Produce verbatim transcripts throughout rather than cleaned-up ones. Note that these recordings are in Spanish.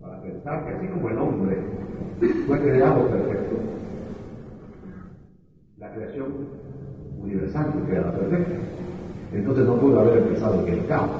para pensar que así como el hombre fue creado perfecto, la creación universal fue creada perfecta. Entonces no pudo haber empezado en el caos.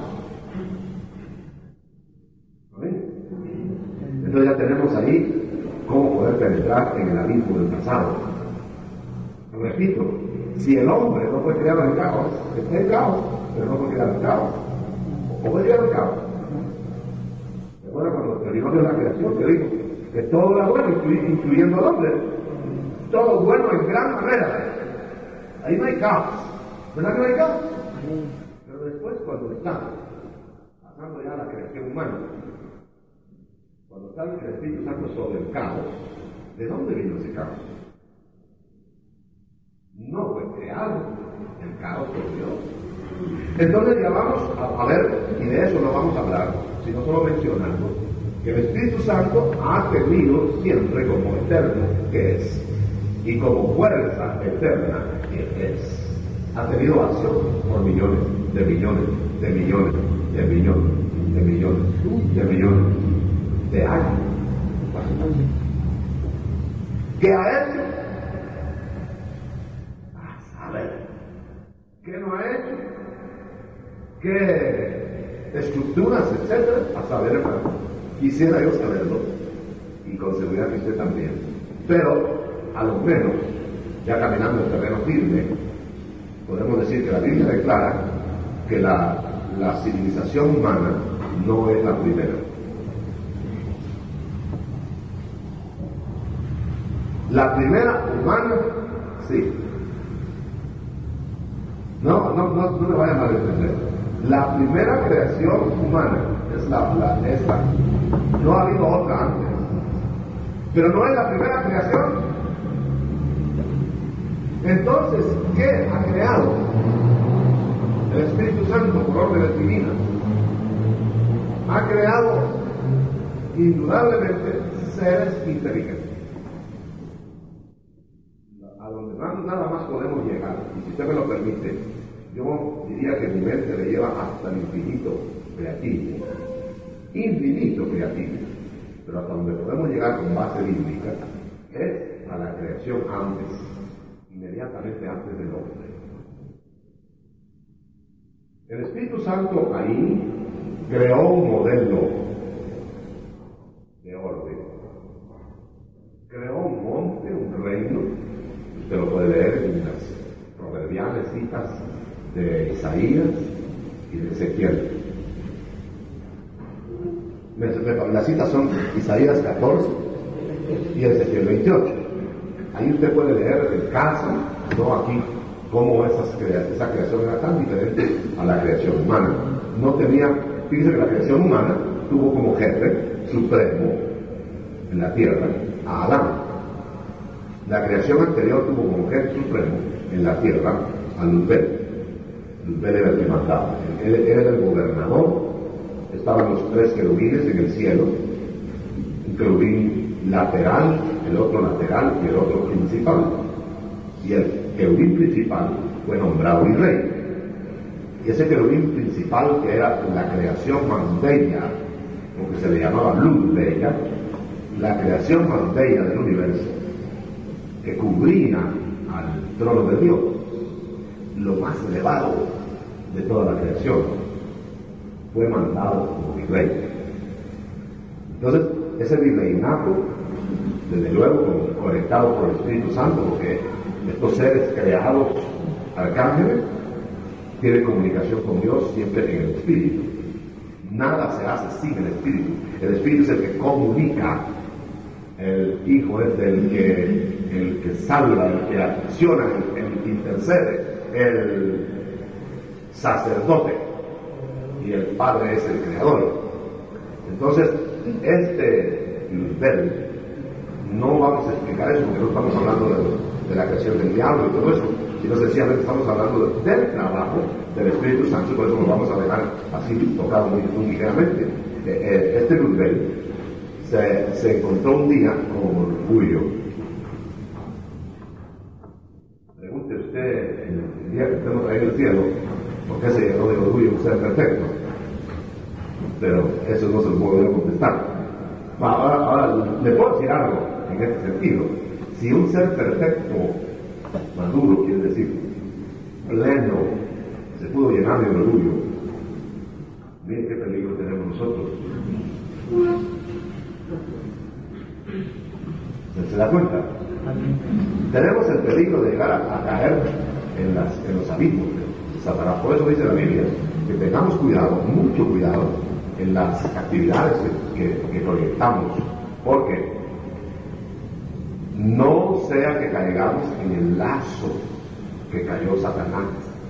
¿Amén? Entonces ya tenemos ahí cómo poder penetrar en el abismo del pasado. Repito, si el hombre no fue creado en el caos, está en caos, pero no fue creado en caos. ¿O fue creado en caos? ¿Recuerda cuando terminó de la creación que dijo que todo era bueno, incluyendo al hombre? Todo bueno en gran manera. Ahí no hay caos. ¿Verdad que no hay caos? Pero después, cuando está pasando ya la creación humana, cuando está el Espíritu Santo sobre el caos, ¿de dónde vino ese caos? No fue creado el caos por Dios. Entonces ya vamos a, a ver, y de eso no vamos a hablar, sino solo mencionando que el Espíritu Santo ha tenido siempre como eterno que es, y como fuerza eterna que es. Ha tenido acción por millones, de millones, de millones, de millones, de millones, de millones de años. ¿Qué ha hecho? A saber. ¿Qué no ha hecho? ¿Qué estructuras, etcétera? A saber, hermano. Quisiera yo saberlo, y con seguridad que usted también. Pero, a lo menos, ya caminando en terreno firme, podemos decir que la Biblia declara que la, la civilización humana no es la primera. La primera humana, sí. No, no, no, no me vaya a malentender. La primera creación humana es la, la, es la. No ha habido otra antes. Pero no es la primera creación. Entonces, ¿qué ha creado el Espíritu Santo por órdenes divinas? Ha creado indudablemente seres inteligentes. A donde nada más podemos llegar, y si usted me lo permite, yo diría que mi mente le lleva hasta el infinito creativo. Infinito creativo. Pero hasta donde podemos llegar con base bíblica es a la creación antes. Inmediatamente antes del hombre. El Espíritu Santo ahí creó un modelo de orden. Creó un monte, un reino. Usted lo puede leer en las proverbiales citas de Isaías y de Ezequiel. Las citas son Isaías catorce y Ezequiel veintiocho. Ahí usted puede leer el caso, no aquí, cómo esas crea esa creación era tan diferente a la creación humana. No tenía, fíjese que la creación humana tuvo como jefe supremo en la tierra a Adán. La creación anterior tuvo como jefe supremo en la tierra a Luzbel. Luzbel era el que mandaba, él, él era el gobernador. Estaban los tres querubines en el cielo, un querubín lateral, el otro lateral y el otro principal. Y el querubín principal fue nombrado y rey. Y ese querubín principal, que era la creación más bella, lo que se le llamaba luz bella, la creación más bella del universo, que cubría al trono de Dios, lo más elevado de toda la creación, fue mandado como virrey. Entonces, ese virreinato, desde luego conectado por el Espíritu Santo, porque estos seres creados arcángeles tienen comunicación con Dios siempre en el Espíritu. Nada se hace sin el Espíritu. El Espíritu es el que comunica. El Hijo es el que, el que salva, el que acciona, el, el que intercede, el sacerdote, y el Padre es el creador. Entonces, este Luzbel, no vamos a explicar eso porque no estamos hablando de, de la creación del diablo y todo eso, sino sencillamente estamos hablando de, del trabajo del Espíritu Santo, por eso lo vamos a dejar así tocado muy, muy ligeramente. Eh, eh, este Luzbel se, se encontró un día con orgullo. Pregunte usted, el día que estemos ahí en el cielo, ¿por qué se llenó de orgullo un ser perfecto? Pero eso no se lo puedo contestar. Ahora, ahora, le puedo decir algo en este sentido. Si un ser perfecto, maduro, quiere decir, pleno, se pudo llenar de orgullo, miren qué peligro tenemos nosotros. ¿Se, se da cuenta? Tenemos el peligro de llegar a, a caer en, las, en los abismos de Satanás. Por eso dice la Biblia que tengamos cuidado, mucho cuidado, en las actividades que, que, que proyectamos, porque no sea que caigamos en el lazo que cayó Satanás.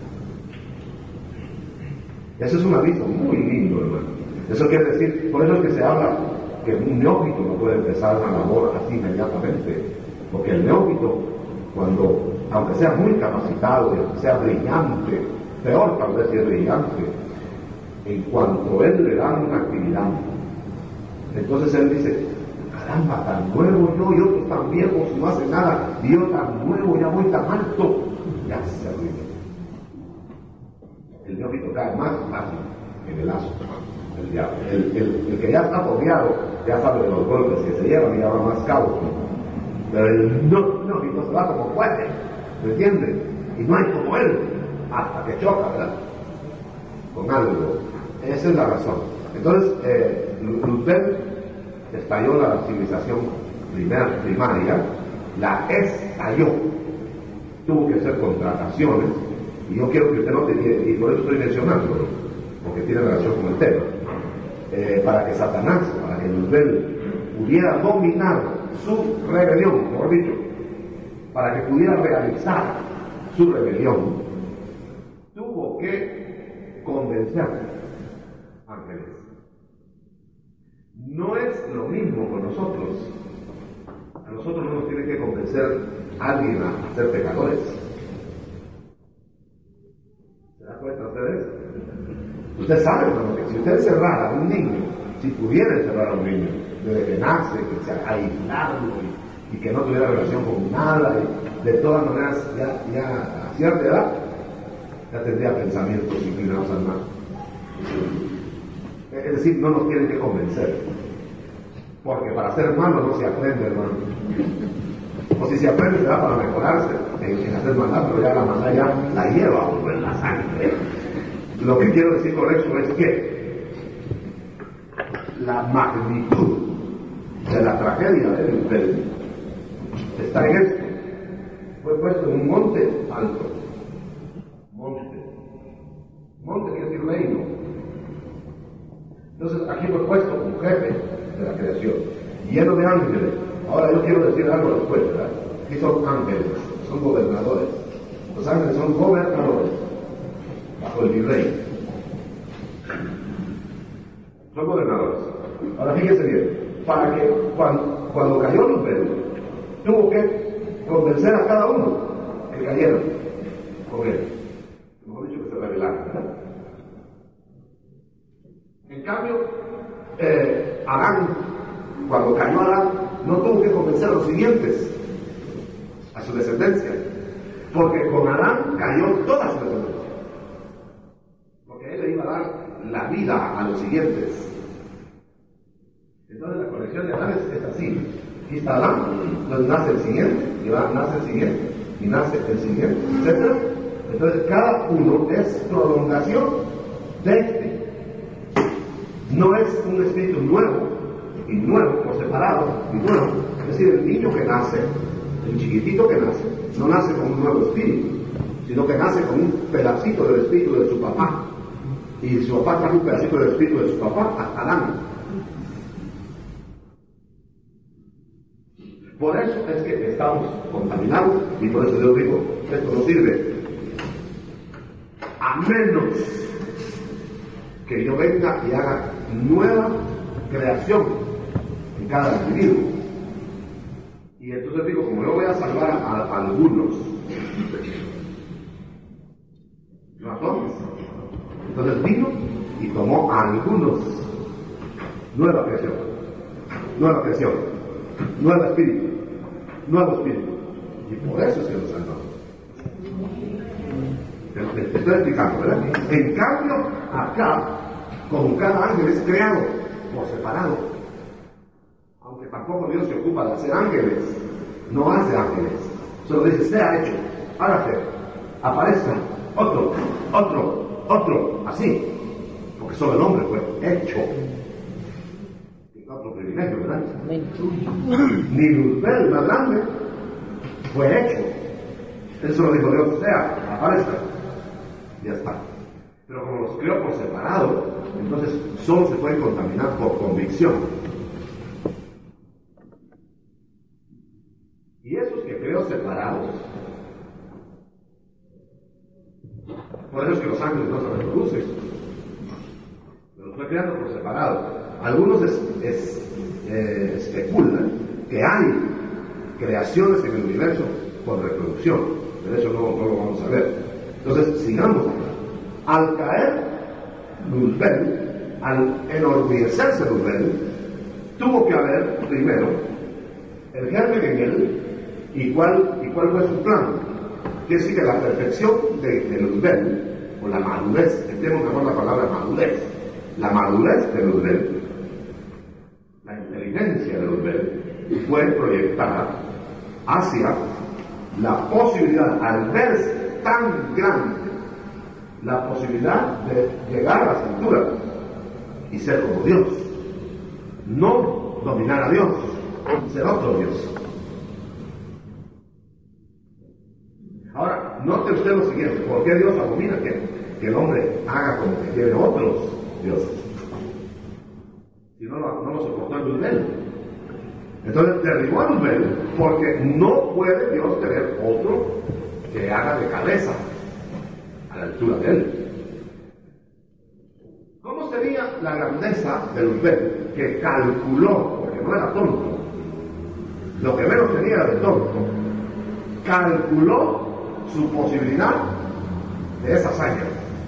Eso es un aviso muy lindo, hermano. Eso quiere decir, por eso es que se habla que un neófito no puede empezar una labor así inmediatamente, porque el neófito, cuando, aunque sea muy capacitado y aunque sea brillante, peor tal vez si es brillante, en cuanto él le da una actividad, entonces él dice, caramba, tan nuevo yo y otros tan viejos no hacen nada, y yo tan nuevo ya voy tan alto, ya se arruina. El neófito cae más fácil en el lazo. El, diablo. El, el, el que ya está fogueado ya sabe de los golpes que se llevan y ya va más cabo. Pero el no, neófito se va como puede, ¿me entiendes? Y no hay como él, hasta que choca, ¿verdad? Con algo. Esa es la razón. Entonces, eh, Lutero estalló la civilización primer, primaria, la estalló. Tuvo que hacer contrataciones, y yo quiero que usted note, y por eso estoy mencionándolo, porque tiene relación con el tema, eh, para que Satanás, para que Lutero pudiera dominar su rebelión, mejor dicho, para que pudiera realizar su rebelión, tuvo que convencer ángeles. No es lo mismo con nosotros. A nosotros no nos tiene que convencer alguien a ser pecadores. ¿Se da cuenta ustedes? Usted sabe, hermano, que si usted encerrara a un niño, si pudiera encerrar a un niño, desde que nace, que se aislarlo y, y que no tuviera relación con nada, y de todas maneras, ya, ya a cierta edad, ya tendría pensamientos inclinados al mal. Es decir, no nos tienen que convencer, porque para ser malo no se aprende, hermano. O si se aprende será para mejorarse en, en hacer maldad, pero ya la maldad ya la lleva uno en la sangre. Lo que quiero decir con eso es que la magnitud de la tragedia del imperio está en esto. Fue puesto en un monte alto. Monte. Monte quiere decir reino. Entonces aquí fue puesto un jefe de la creación, lleno de ángeles. Ahora yo quiero decir algo después, ¿verdad? Aquí son ángeles, son gobernadores. Los ángeles son gobernadores bajo el virrey. Son gobernadores. Ahora fíjense bien, para que cuando, cuando cayó Lutero, tuvo que convencer a cada uno que cayeron con él. Hemos dicho que se rebelaron, ¿verdad? En cambio, eh, Adán, cuando cayó Adán, no tuvo que convencer a los siguientes, a su descendencia, porque con Adán cayó toda su descendencia, porque él le iba a dar la vida a los siguientes. Entonces la conexión de Adán es, es así. Aquí está Adán, entonces nace el siguiente, y va, nace el siguiente, y nace el siguiente, etcétera. Entonces cada uno es prolongación de este. No es un espíritu nuevo, y nuevo, por separado, y nuevo. Es decir, el niño que nace, el chiquitito que nace, no nace con un nuevo espíritu, sino que nace con un pedacito del espíritu de su papá. Y su papá trae un pedacito del espíritu de su papá hasta Adán. Por eso es que estamos contaminados, y por eso yo digo, esto no sirve. A menos que yo venga y haga nueva creación en cada individuo. Y entonces digo, como yo voy a salvar a, a algunos, no a todos. Entonces vino y tomó a algunos. Nueva creación, nueva creación, nuevo espíritu, nuevo espíritu. Y por eso es que lo salvamos. Te, te estoy explicando, ¿verdad? En cambio, acá, con cada ángel es creado por separado. porque tampoco Dios se ocupa de hacer ángeles, no hace ángeles, solo dice, sea hecho, hágase, aparezca, otro, otro, otro, así, porque solo el hombre fue hecho. Y otro privilegio, ¿verdad? Ni Luzbel, más grande, fue hecho. Eso lo dijo Dios, sea, aparezca, ya está. Pero como los creó por separado, entonces solo se pueden contaminar por convicción. Y esos que creó separados, por eso es que los ángeles no se reproducen, los fue creando por separado. Algunos es, es, eh, especulan que hay creaciones en el universo por reproducción, pero eso no, no lo vamos a ver. Entonces, sigamos. Al caer Luzbel, al enorgullecerse Luzbel, tuvo que haber primero el germen en él. ¿Y cuál, y cuál fue su plan? Quiere decir que la perfección de, de Luzbel, o la madurez, tenemos mejor la palabra madurez, la madurez de Luzbel, la inteligencia de Luzbel, fue proyectada hacia la posibilidad, al verse tan grande, la posibilidad de llegar a las alturas y ser como Dios, no dominar a Dios, ser otro Dios. Ahora, note usted lo siguiente, ¿por qué Dios abomina que, que el hombre haga como que tiene otros dioses? Si no lo, no lo soportó en Luzbel. Entonces derribó a Luzbel porque no puede Dios tener otro que haga de cabeza a la altura de él. ¿Cómo sería la grandeza de Luzbel, que calculó, porque no era tonto, lo que menos tenía era de tonto, calculó su posibilidad de esa hazaña?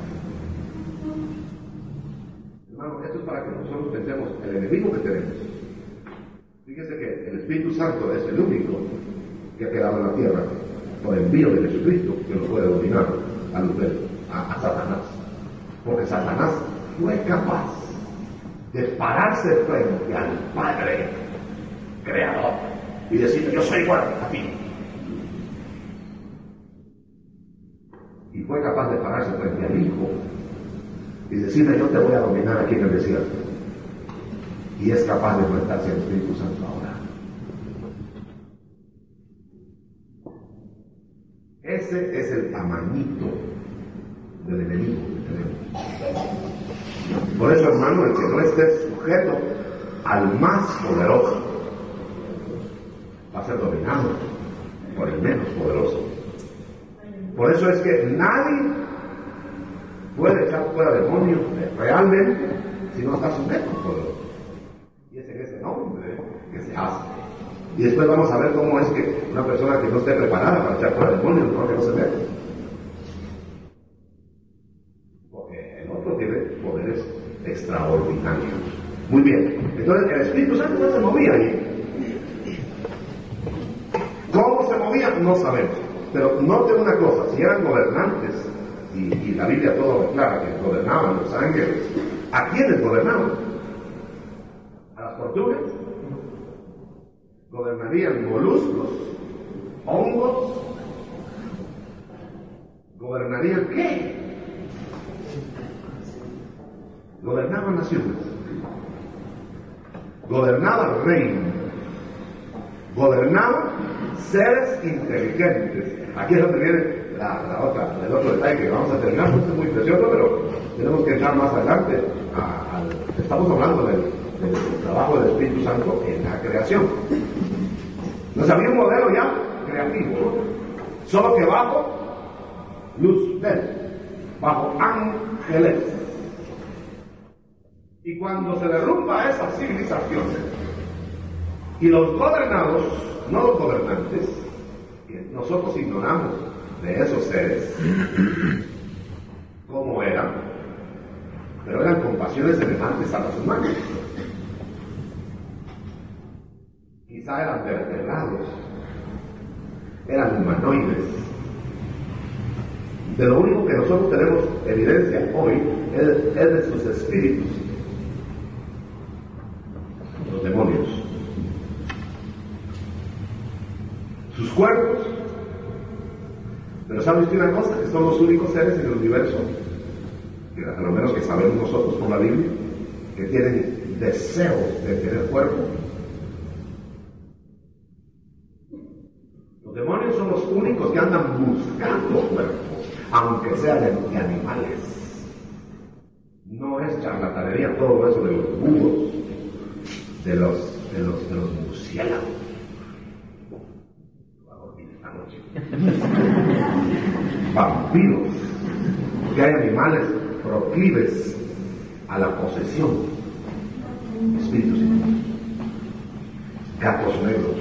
Hermano, esto es para que nosotros pensemos el enemigo que tenemos. Fíjese que el Espíritu Santo es el único que ha quedado en la tierra por envío de Jesucristo que lo puede dominar a Luzbel, a, a Satanás. Porque Satanás fue capaz de pararse frente al Padre Creador y decirle, yo soy igual a ti. Y fue capaz de pararse frente al Hijo y decirle, yo te voy a dominar aquí en el desierto. Y es capaz de enfrentarse al Espíritu Santo ahora. Ese es el tamañito del enemigo que tenemos. Por eso, hermano, el que no esté sujeto al más poderoso va a ser dominado por el menos poderoso. Por eso es que nadie puede echar fuera demonios realmente si no está sujeto al poderoso. Y es en ese nombre que se hace. Y después vamos a ver cómo es que una persona que no esté preparada para echar fuera demonios, no que no se mete. Porque el otro tiene poderes extraordinarios. Muy bien. Entonces el Espíritu Santo no se movía allí. ¿Cómo se movía? No sabemos. Pero note una cosa, si eran gobernantes, y, y la Biblia todo declara que gobernaban los ángeles, ¿a quiénes gobernaban? ¿A las tortugas? ¿Gobernarían moluscos? ¿Hongos? ¿Gobernarían qué? Gobernaban naciones. Gobernaban reinos. Gobernaban seres inteligentes. Aquí es donde viene la, la otra, el otro detalle que vamos a terminar, esto es muy precioso, pero tenemos que entrar más adelante. A, a, estamos hablando del, del trabajo del Espíritu Santo en la creación. Entonces había un modelo ya creativo, ¿no? Solo que bajo Luzbel, bajo ángeles. Y cuando se derrumba esa civilización y los gobernados, no los gobernantes, nosotros ignoramos de esos seres cómo eran, pero eran con pasiones semejantes a las humanas. Quizá eran vertebrados, eran humanoides. De lo único que nosotros tenemos evidencia hoy es, es de sus espíritus, los demonios. sus cuerpos. Pero ¿sabe usted una cosa? Que son los únicos seres en el universo, que a lo menos que sabemos nosotros por la Biblia, que tienen deseo de tener cuerpo. Los demonios son los únicos que andan buscando cuerpos, aunque sean de, de animales. No es charlatanería todo eso de los búhos, de los, de los, de los murciélagos. Voy a dormir esta noche. Vampiros, porque hay animales proclives a la posesión, espíritus inmundos, gatos negros.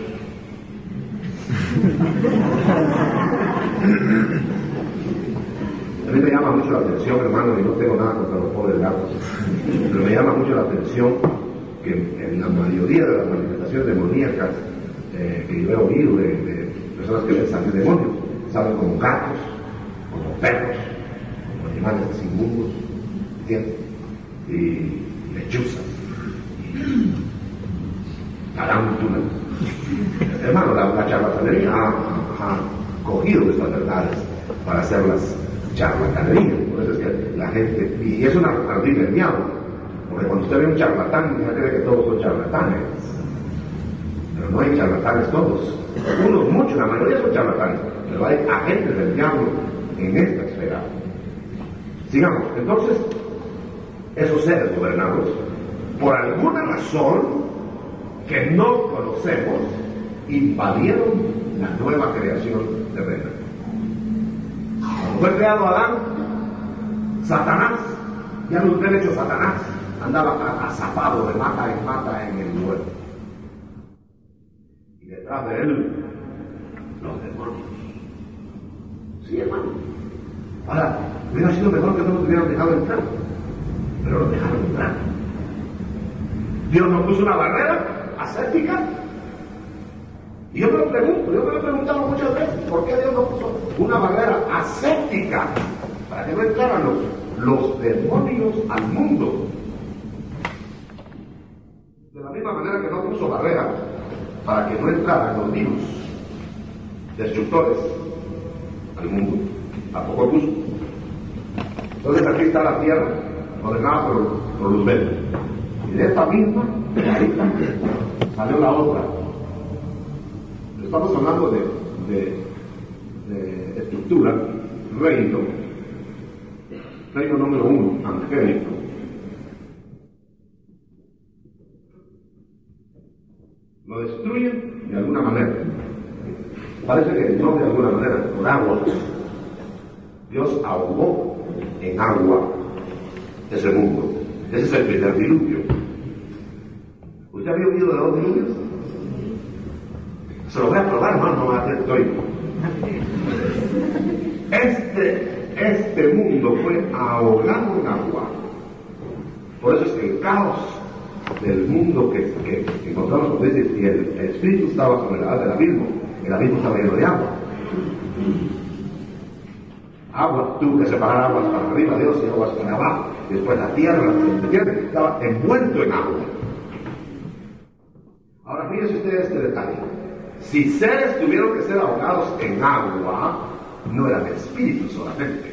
A mí me llama mucho la atención, hermano, y no tengo nada contra los pobres gatos, pero me llama mucho la atención que en la mayoría de las manifestaciones demoníacas eh, que yo he oído de, de personas que ven salir demonios, salen como gatos, como perros, como animales inmundos, ¿entiendes? Y lechuzas, y tarántulas. Hermano, la, la charlatanería ha, ha cogido estas verdades para hacerlas charlatanería. Por eso es que la gente, y es una ardilla del diablo, porque cuando usted ve un charlatán, ya cree que todos son charlatanes, pero no hay charlatanes todos, unos muchos, la mayoría son charlatanes, pero hay agentes del diablo en esta esfera. Sigamos, entonces, esos seres gobernados, por alguna razón que no conocemos, invadieron la nueva creación terrena. Cuando fue creado Adán, Satanás, ya lo hubiera hecho Satanás, andaba azafado de mata en mata en el huerto. Y detrás de él, los demonios. Sí, hermano. Ahora, hubiera sido mejor que no nos hubieran dejado entrar, pero nos dejaron entrar. Dios nos puso una barrera ascética. Y yo me lo pregunto, yo me lo he preguntado muchas veces, ¿por qué Dios nos puso una barrera ascética para que no entraran los, los demonios al mundo? De la misma manera que no puso barrera para que no entraran los virus destructores al mundo, tampoco puso. Entonces aquí está la tierra ordenada por, por Luzbel, y de esta misma salió la otra. Estamos hablando de, de, de estructura, reino, reino número uno, angélico. Lo destruyen de alguna manera. Parece que no de alguna manera, por agua. Dios ahogó en agua ese mundo. Ese es el primer diluvio. ¿Usted había oído de los diluvios? Se lo voy a probar, hermano, no va a hacer estoy. Este, este mundo fue ahogado en agua. Por eso es que el caos del mundo que, que, que encontramos con Dios, y el, el espíritu estaba sobre la edad del abismo, el abismo estaba lleno de agua. Agua, tuvo que separar aguas para arriba, Dios, y aguas para abajo. Y después la tierra, ¿entiendes? Estaba envuelto en agua. Ahora fíjense ustedes este detalle. Si seres tuvieron que ser ahogados en agua, no eran espíritus solamente.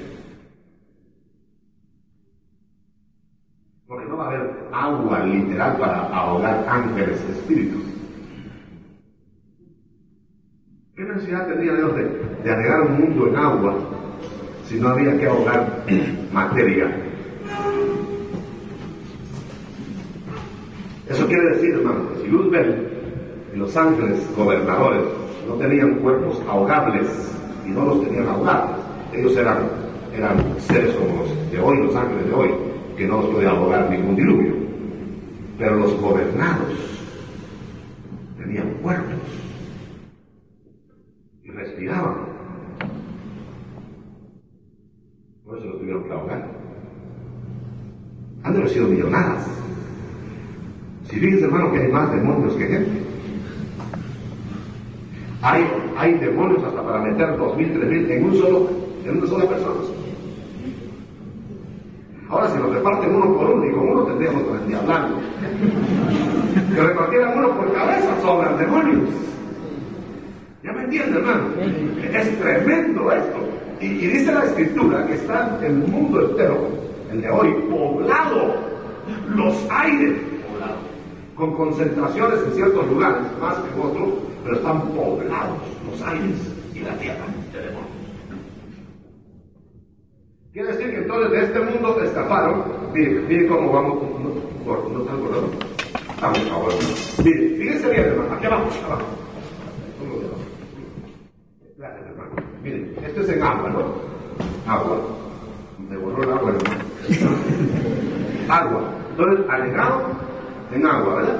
Porque no va a haber agua literal para ahogar ángeles espíritus. ¿Qué necesidad tendría Dios de, de anegar un mundo en agua si no había que ahogar materia? Eso quiere decir, hermano, que si Luzbel y los ángeles gobernadores no tenían cuerpos ahogables y no los tenían ahogables, ellos eran, eran seres como los de hoy, los ángeles de hoy, que no los podía ahogar ningún diluvio. Pero los gobernados tenían cuerpos y respiraban. Por eso los tuvieron que ahogar. Han de haber sido millonadas. Si fíjense, hermano, que hay más demonios que gente. Hay, hay demonios hasta para meter dos mil, tres mil en un solo, en una sola persona. Ahora, si nos reparten uno por uno, y con uno tendríamos que el día hablando. Que repartieran uno por cabeza, sobran demonios. Ya me entiende, hermano? Es tremendo esto. Y, y dice la Escritura que está el mundo entero, el de hoy, poblado, los aires poblados, con concentraciones en ciertos lugares, más que en otros, pero están poblados los aires y la tierra de demonios. Quiere decir que entonces de este mundo escaparon. Mire, mire cómo vamos. No, no, no están acordando. Vamos ahora. Mire, fíjense bien, hermano. Aquí abajo, abajo. ¿Cómo de abajo? Gracias, hermano. Mire, esto es en agua, ¿no? Agua. Me borró el agua, hermano. Agua. Entonces, alejado en agua, ¿verdad?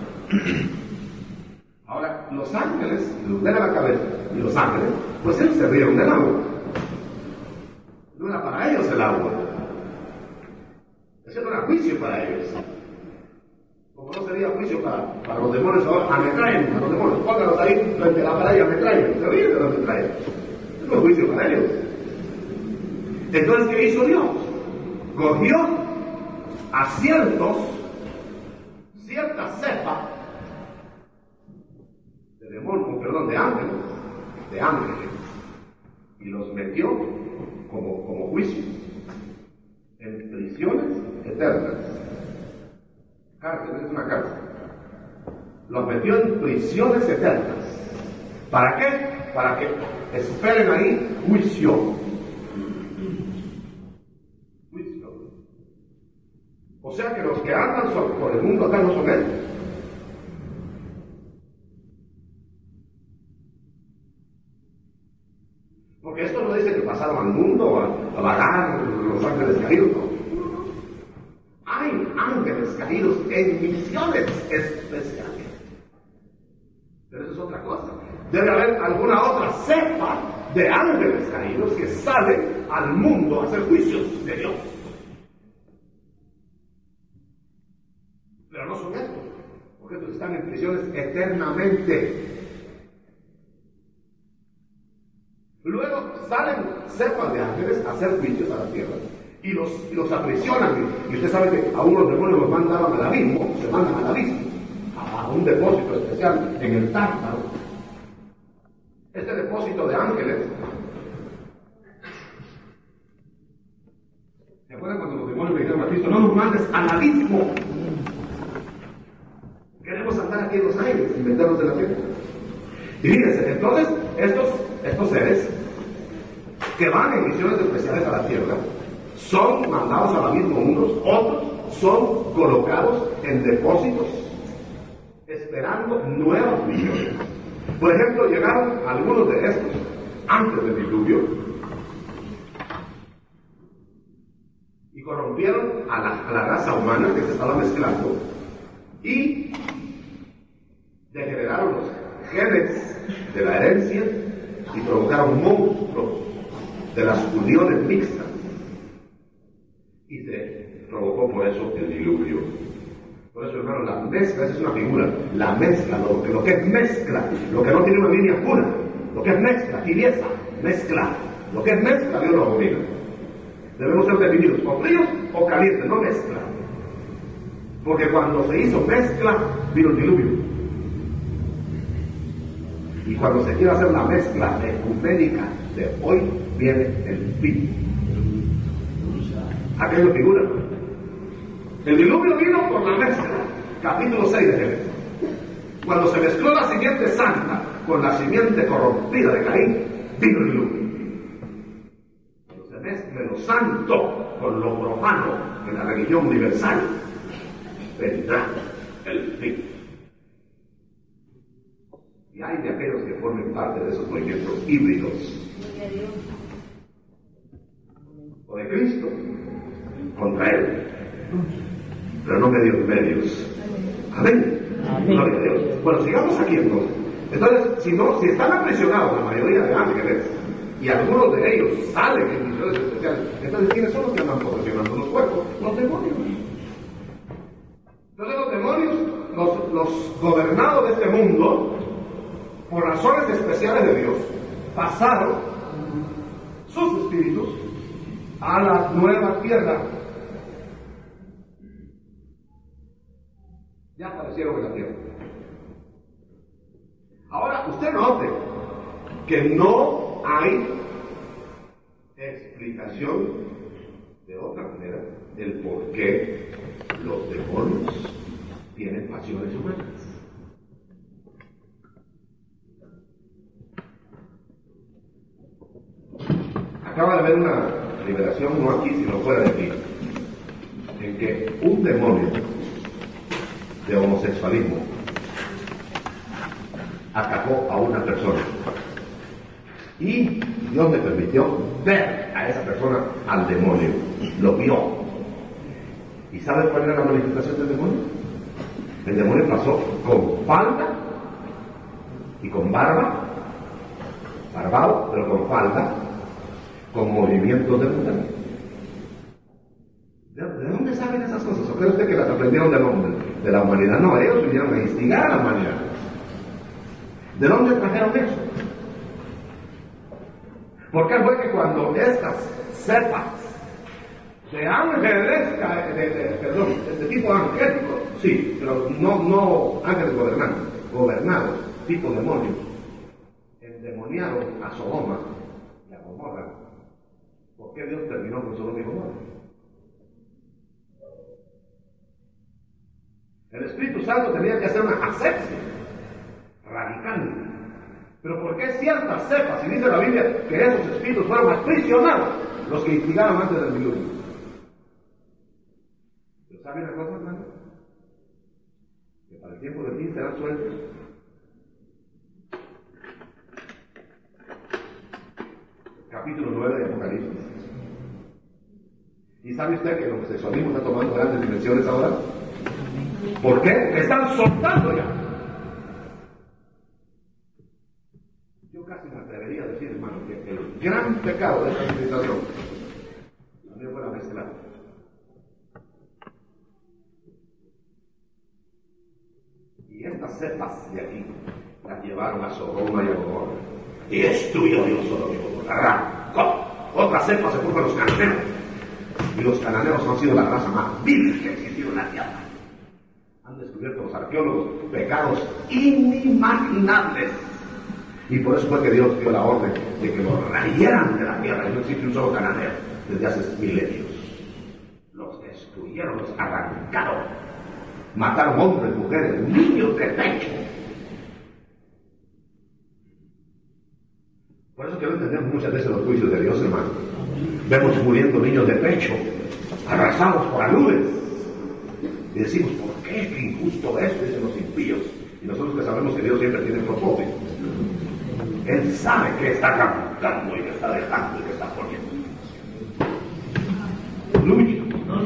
Ahora, los ángeles, los de la cabeza y los ángeles, pues ellos se rieron del agua. No era para ellos el agua. Eso no era juicio para ellos. Como no sería juicio para, para los demonios ahora, ametrallen a los demonios, póngalos ahí frente a la pared y ametrallen. Se ríen de los ametrallen. Eso no es juicio para ellos. Entonces, ¿qué hizo Dios? Cogió a ciertos, cierta cepa de demonios, perdón, de ángeles, de ángeles, y los metió como, como juicio en prisiones eternas. Cárcel, es una cárcel. Los metió en prisiones eternas. ¿Para qué? Para que esperen ahí juicio. Juicio. O sea que los que andan por el mundo acá no son ellos. Porque esto no dice que pasaron al mundo a, a vagar los ángeles caídos, no. Hay ángeles caídos en misiones especiales. Pero eso es otra cosa. Debe haber alguna otra cepa de ángeles caídos que salen al mundo a hacer juicios de Dios. Pero no son estos, porque estos están en prisiones eternamente. Luego salen cepas de ángeles a hacer juicios a la tierra. Y los, y los aprisionan. Y usted sabe que a unos demonios los mandaban al abismo, se mandan al abismo, a un depósito especial en el Tártaro. Este depósito de ángeles. ¿Se acuerdan cuando los demonios le dijeron a Cristo, no nos mandes al abismo? Queremos andar aquí en los aires y meternos en la tierra. Y fíjense, entonces, estos, estos seres que van en misiones especiales a la tierra, son mandados al abismo unos, otros son colocados en depósitos esperando nuevas misiones. Por ejemplo, llegaron algunos de estos antes del diluvio y corrompieron a la, a la raza humana que se estaba mezclando y degeneraron los genes de la herencia y provocaron monstruos de las uniones mixtas. Y se provocó por eso el diluvio. Por eso, hermano, la mezcla, esa es una figura. La mezcla, lo, lo que es mezcla, lo que no tiene una línea pura, lo que es mezcla, tibieza, mezcla. Lo que es mezcla, Dios lo abomina. Debemos ser definidos o fríos o calientes, no mezcla. Porque cuando se hizo mezcla, vino el diluvio. Y cuando se quiere hacer la mezcla ecuménica de hoy, viene el fin. Aquello figura. El diluvio vino por la mezcla. Capítulo seis de Génesis. Cuando se mezcló la simiente santa con la simiente corrompida de Caín, vino el diluvio. Cuando se mezcla lo santo con lo profano en la religión universal, vendrá el fin. Y hay de aquellos que formen parte de esos movimientos híbridos. O de Cristo contra Él, pero no medios medios. Amén. Gloria a Dios. Bueno, sigamos aquí entonces. Entonces, si no, si están aprisionados la mayoría de ángeles y algunos de ellos salen en misiones especiales, entonces ¿quiénes son los que andan posesionando los cuerpos? Los demonios. Entonces los demonios, los, los gobernados de este mundo, por razones especiales de Dios, pasaron sus espíritus a la nueva tierra. Ya aparecieron en la tierra. Ahora, usted note que no hay explicación de otra manera del por qué los demonios tienen pasiones humanas. Acaba de haber una liberación, no aquí, sino fuera de aquí, en que un demonio de homosexualismo atacó a una persona y Dios me permitió ver a esa persona, al demonio, lo vio. ¿Y sabe cuál era la manifestación del demonio? El demonio pasó con falda y con barba, barbado, pero con falda, con movimientos de mujer. ¿De, ¿De dónde saben esas cosas? ¿O cree usted que las aprendieron del hombre, de la humanidad? No, ellos vinieron a instigar a la humanidad. ¿De dónde trajeron eso? ¿Por qué fue que cuando estas cepas de ángeles, de, de, de, perdón, de tipo angélico, sí, pero no, no ángeles gobernantes, gobernados, tipo demonios, endemoniaron a Sodoma y a Gomorra? ¿Por qué Dios terminó con Sodoma y Gomorra? El Espíritu Santo tenía que hacer una asepsia radical. Pero ¿por qué ciertas cepas? Y dice la Biblia que esos espíritus fueron aprisionados, los que instigaron antes del diluvio. ¿Pero saben una cosa, hermano? Que para el tiempo de fin serán sueltos. Capítulo nueve de Apocalipsis. ¿Y sabe usted que el homosexualismo está tomando grandes dimensiones ahora? ¿Por qué? Porque están soltando ya. Yo casi me atrevería a decir, hermano, que el gran pecado de esta civilización también fue la mezcla. Y estas cepas de aquí las llevaron a Sodoma y a Gomorra. Y destruyó Dios Sodoma y Gomorra. Arrancó. Otra cepa se puso a los cananeos. Y los cananeos han sido la raza más vil que ha existido en la tierra. Han descubierto los arqueólogos pecados inimaginables. Y por eso fue que Dios dio la orden de que los rayeran de la tierra. Y no existe un solo cananeo desde hace milenios. Los destruyeron, los arrancaron. Mataron hombres, mujeres, niños de pecho. Por eso que no entendemos muchas veces los juicios de Dios, hermano. Vemos muriendo niños de pecho, arrasados por aludes. Y decimos, ¿por qué? Qué injusto es, dicen los impíos. Y nosotros que sabemos que Dios siempre tiene propósito. Él sabe que está captando y que está dejando y que está poniendo. Aleluya.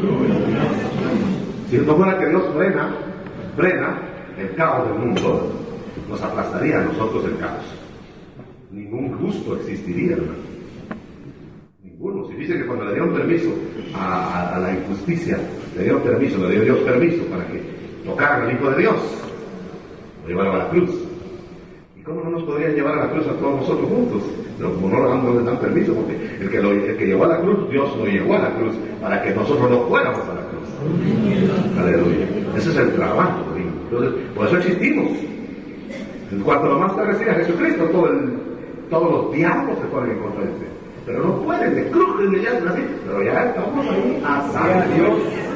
Si no fuera que Dios frena, frena el caos del mundo, nos aplastaría a nosotros el caos. Ningún justo existiría, hermano. Ninguno. Si dice que cuando le dieron permiso a, a, a la injusticia, le dieron permiso, le dio Dios permiso para que tocaran al Hijo de Dios, lo llevaron a la cruz. ¿Y cómo no nos podrían llevar a la cruz a todos nosotros juntos? Pero como no, no les dan permiso, porque el que, lo, el que llevó a la cruz, Dios lo llevó a la cruz para que nosotros no fuéramos a la cruz. Aleluya. Ese es el trabajo. Entonces, por eso existimos. En cuanto lo más tarde recibe a Jesucristo, todo el, todos los diablos se ponen en contra de usted. Pero no pueden, le crujen y ya hacen así. Pero ya estamos ahí a saber Dios.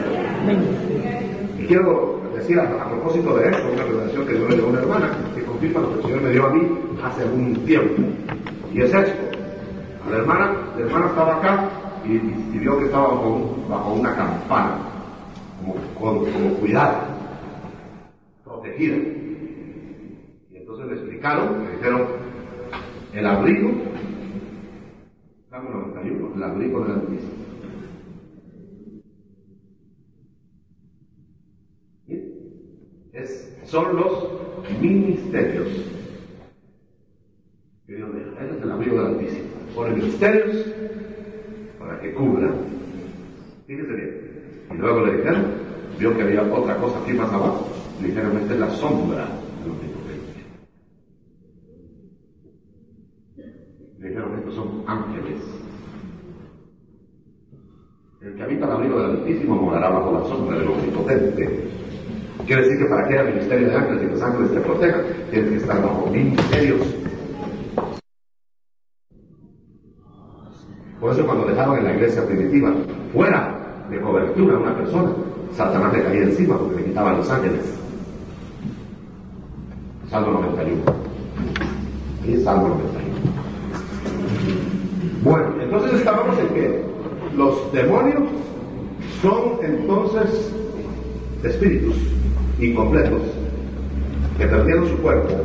Y quiero decir a, a propósito de esto, una revelación que Dios le dio a una hermana, que confirma lo que el Señor me dio a mí hace algún tiempo. Y es esto. A la hermana, la hermana estaba acá y, y vio que estaba bajo, bajo una campana, como, como, como cuidada, protegida. Y entonces le explicaron, le dijeron, el abrigo, Salmo noventa y uno, el abrigo del Altísimo. Es, son los ministerios que Dios deja. Ese es el abrigo del Altísimo. Pone ministerios para que cubran. Fíjese bien. Y luego le dijeron, vio que había otra cosa aquí más abajo. Le dijeron, esta es la sombra del Omnipotente. Le dijeron, estos son ángeles. El que habita el abrigo del Altísimo morará bajo la sombra del Omnipotente. Quiere decir que para que haya ministerio de ángeles y que los ángeles te protejan, tienes que estar bajo ministerios Por eso cuando dejaban en la iglesia primitiva fuera de cobertura a una persona, Satanás le caía encima porque le quitaban los ángeles. Salmo noventa y uno. Ahí es Salmo noventa y uno. Bueno, entonces estábamos en que los demonios son entonces espíritus incompletos que perdieron su cuerpo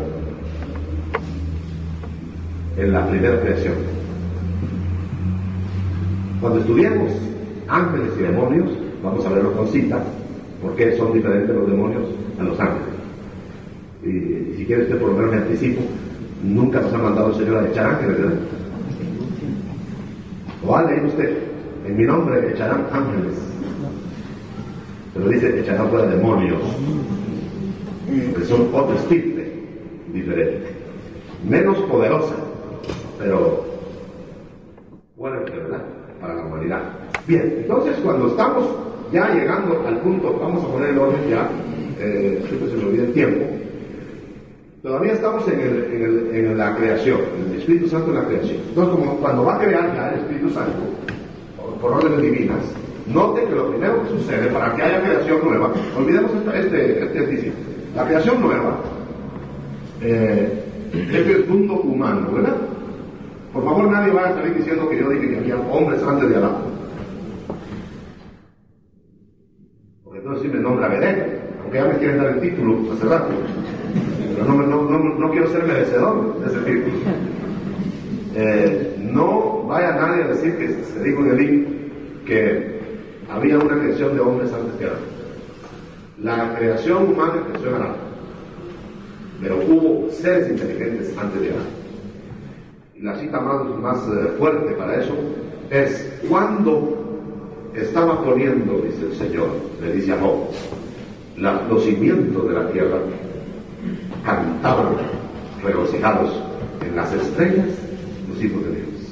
en la primera creación. Cuando estudiemos ángeles y demonios, vamos a verlo con cita, porque son diferentes los demonios a los ángeles. Y, y si quiere usted por lo menos me anticipo, nunca nos ha mandado el Señor a echar ángeles, ¿verdad? O ha leído usted, en mi nombre echarán ángeles, pero dice echarán fuera demonios, que son otro espíritu diferente, menos poderosa, pero fuerte, ¿verdad?, para la humanidad. Bien, entonces cuando estamos ya llegando al punto, vamos a poner el orden ya, eh, siempre se me olvida el tiempo. Todavía estamos en, el, en, el, en la creación, en el Espíritu Santo en la creación. Entonces, como cuando va a crear ya el Espíritu Santo, por órdenes divinas, note que lo primero que sucede para que haya creación nueva, olvidemos este, este, este ejercicio, la creación nueva, eh, es el mundo humano, ¿verdad? Por favor, nadie vaya a salir diciendo que yo dije que había hombres antes de Adán. Porque entonces sí me nombra Belén, aunque ya me quieren dar el título hace rato. Pero no, no, no, no quiero ser merecedor de ese título. Eh, no vaya nadie a decir que se dijo en el libro que había una creación de hombres antes de Adán. La creación humana creció en Adán, pero hubo seres inteligentes antes de Adán. Y la cita más, más eh, fuerte para eso es cuando estaba poniendo, dice el Señor, le dice a Job, la, los cimientos de la tierra cantaban regocijados en las estrellas los hijos de Dios.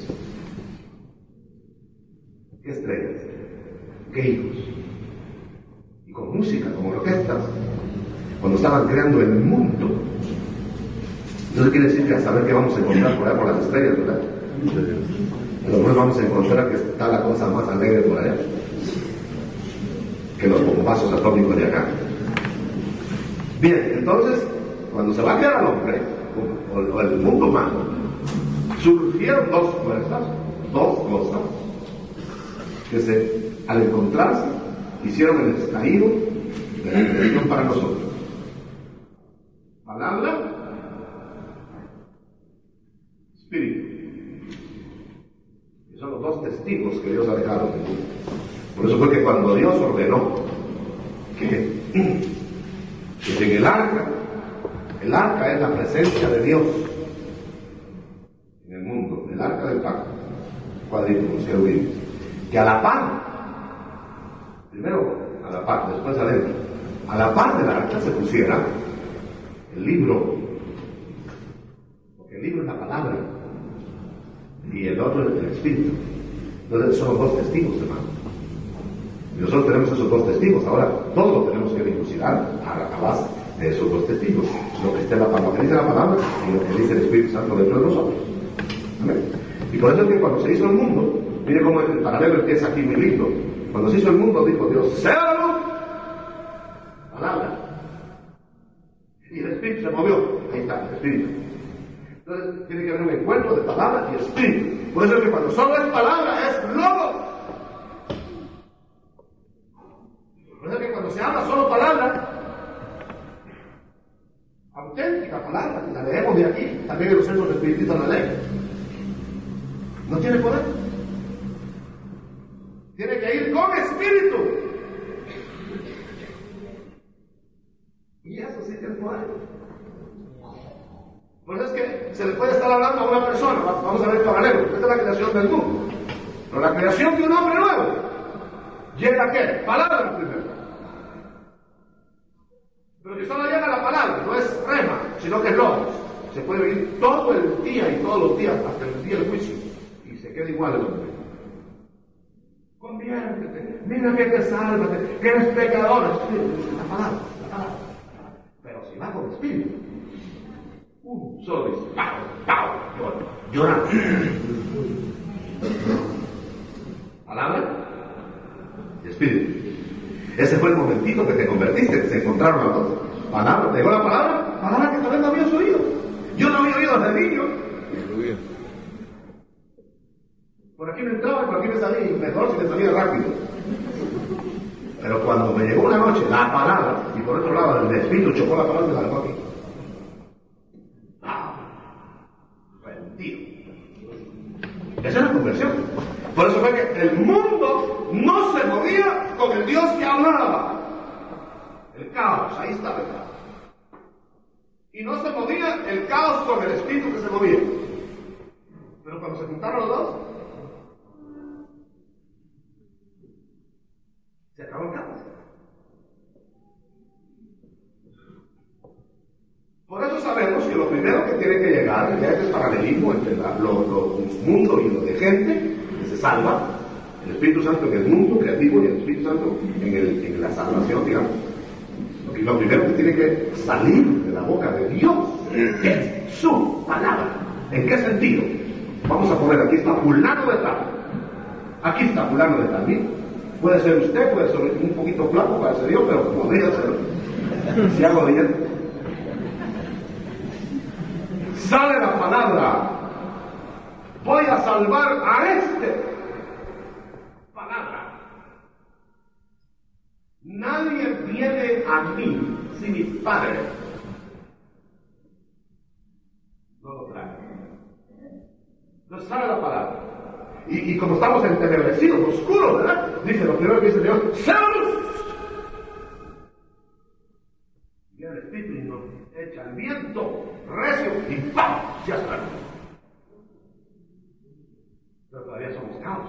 ¿Qué estrellas? ¿Qué hijos? Y con música, como orquestas, cuando estaban creando el mundo. Entonces quiere decir que a saber qué vamos a encontrar por allá por las estrellas, ¿verdad? A lo mejor vamos a encontrar que está la cosa más alegre por allá que los bombazos atómicos de acá. Bien, entonces cuando se va a crear al hombre, o, o el mundo humano, surgieron dos fuerzas, dos cosas, que se, al encontrarse, hicieron el estallido de la creación para nosotros. Palabra, espíritu. Y son los dos testigos que Dios ha dejado en el mundo. Por eso fue que cuando Dios ordenó que, que en el arca, el arca es la presencia de Dios en el mundo, el arca del pacto, cuadrito, los querubines, que a la par, primero a la par, después adentro, a la par del arca se pusiera el libro, porque el libro es la palabra y el otro es el espíritu. Entonces son los dos testigos, hermano. Y nosotros tenemos esos dos testigos. Ahora todos lo tenemos que dilucidar a, a base de esos dos testigos, lo que esté la palabra, lo que dice la palabra y lo que dice el Espíritu Santo dentro de nosotros. Amén. Y por eso es que cuando se hizo el mundo, mire cómo el paralelo empieza aquí muy lindo. Cuando se hizo el mundo dijo Dios, sea la luz, palabra, y el Espíritu se movió. Ahí está el Espíritu. Entonces tiene que haber un encuentro de palabra y Espíritu. Por eso es que cuando solo es palabra es logo. Por eso es que cuando se habla solo palabra, auténtica palabra, y la leemos de aquí, también en los centros espiritistas la ley, no tiene poder. Tiene que ir con espíritu. Y eso sí tiene poder. Por eso es que se le puede estar hablando a una persona, vamos a ver paralelo, esta es la creación del mundo. Pero la creación de un hombre nuevo, ¿llega qué? Palabra primero. Pero si solo llega la palabra, no es rema, sino que es logos. Se puede vivir todo el día y todos los días hasta el día del juicio. Y se queda igual el hombre. Conviértete, mira que te sálvate, que eres pecador. La palabra, la palabra. Pero si va con espíritu, un solo dice, ¡pau, pau! Llora. Palabra y espíritu. Ese fue el momentito que te convertiste, se encontraron las dos. Palabra, te llegó la palabra, palabra que tal vez no habías oído. Yo no había oído desde niño. Por aquí me entraba y por aquí me salía, y mejor si me salía rápido. Pero cuando me llegó una noche la palabra, y por otro lado el espíritu chocó la palabra y me la dejó aquí. ¡Ah! Rendido. Esa es la conversión. Por eso fue que el mundo no se movía con el Dios que hablaba. El caos, ahí estaba el caos. Y no se movía el caos con el espíritu que se movía. Pero cuando se juntaron los dos, se acabó el caos. Por eso sabemos que lo primero que tiene que llegar, ya este paralelismo entre la, lo, lo, el mundo y lo de gente, que se salva, el Espíritu Santo en el mundo creativo y el Espíritu Santo en, el, en la salvación, digamos. Y lo primero que tiene que salir de la boca de Dios es su palabra. ¿En qué sentido? Vamos a poner, aquí está fulano de tal. Aquí está fulano de tal. ¿Bien? Puede ser usted, puede ser un poquito flaco, puede ser yo, pero podría ser. Si hago bien. Sale la palabra. Voy a salvar a este. Palabra. Nadie viene a mí si mi Padre no lo trae. Entonces sale la palabra. Y, y como estamos entenebrecidos, oscuros, ¿verdad? Dice lo primero que dice Dios, ¡sea luz! Y el Espíritu nos echa el viento recio y ¡pam! Se hace la luz. Pero todavía somos caos.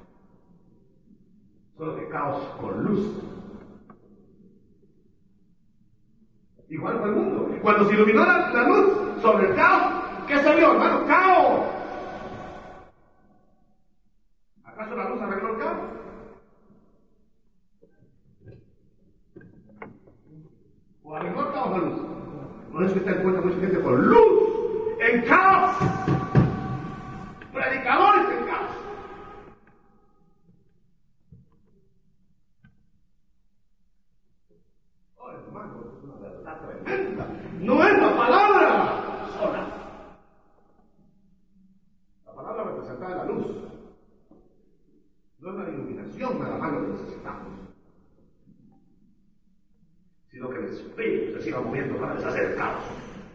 Solo que caos con luz. Igual fue el mundo. Cuando se iluminó la, la luz sobre el caos, ¿qué se vio, hermano? ¡Caos! ¿Acaso la luz arregló el caos? ¿O arregló el caos la luz? Por eso está en cuenta mucha gente con luz en caos. Predicadores en caos. Oh, hermano, es una verdad tremenda. No es la palabra sola. La palabra representa la luz. No es la iluminación nada más lo que necesitamos, sino que el espíritu se siga moviendo para deshacer el caos.